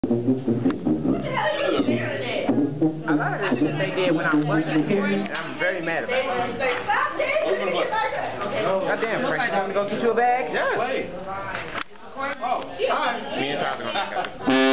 A lot of this shit they did when I wasn't here, and I'm very mad about it. Goddamn, Frank, you want me to go get you a bag? Yes. Oh, hi. Me and Tyler gonna make it.